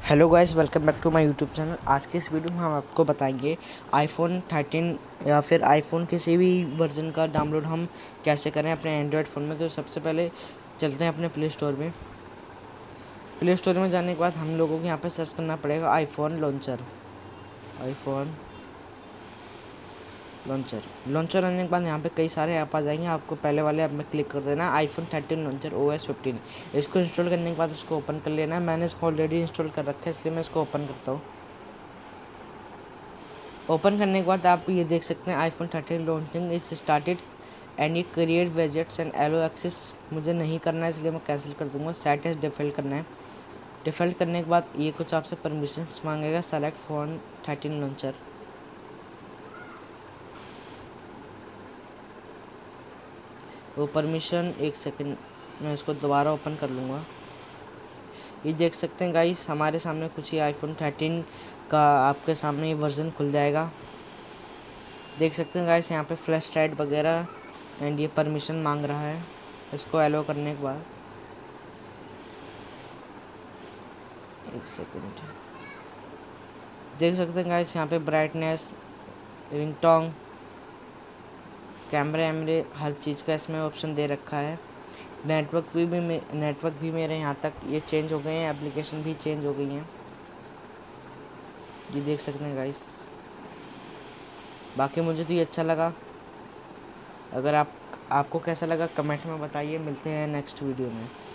Hello guys, welcome back to my YouTube channel. आज के इस वीडियो में हम आपको बताएंगे आईफोन 13 या फिर आईफोन किसी भी वर्जन का डाउनलोड हम कैसे करें अपने एंड्रॉयड फ़ोन में। तो सबसे पहले चलते हैं अपने प्ले स्टोर में। प्ले स्टोर में जाने के बाद हम लोगों को यहाँ पे सर्च करना पड़ेगा आईफोन लॉन्चर। लॉन्चर आने के बाद यहाँ पे कई सारे ऐप आ जाएंगे। आपको पहले वाले ऐप में क्लिक कर देना है, आईफोन 13 लॉन्चर OS 15। इसको इंस्टॉल करने के बाद उसको ओपन कर लेना है। मैंने इसको ऑलरेडी इंस्टॉल कर रखा है, इसलिए मैं इसको ओपन करता हूँ। ओपन करने के बाद आप ये देख सकते हैं iPhone 13 launching is started and ये create widgets and allow access मुझे नहीं करना है, इसलिए मैं कैंसिल कर दूंगा। सेट एज डिफ़ॉल्ट करना है। डिफ़ॉल्ट करने के बाद ये कुछ आपसे परमिशंस मांगेगा। Select phone 13 launcher. वो परमिशन, एक सेकंड मैं इसको दोबारा ओपन कर लूँगा। ये देख सकते हैं गाइस, हमारे सामने कुछ ही आईफोन 13 का आपके सामने ये वर्ज़न खुल जाएगा। देख सकते हैं गाइस, यहाँ पे फ्लैश लाइट वगैरह एंड ये परमिशन मांग रहा है। इसको एलो करने के बाद एक सेकंड देख सकते हैं गाइस, यहाँ पे ब्राइटनेस, रिंगटोन, कैमरे एमरे हर चीज़ का इसमें ऑप्शन दे रखा है। नेटवर्क भी मेरे यहाँ तक ये चेंज हो गए हैं, एप्लीकेशन भी चेंज हो गई हैं। ये देख सकते हैं गाइस। बाकी मुझे तो ये अच्छा लगा। अगर आपको कैसा लगा कमेंट में बताइए। मिलते हैं नेक्स्ट वीडियो में।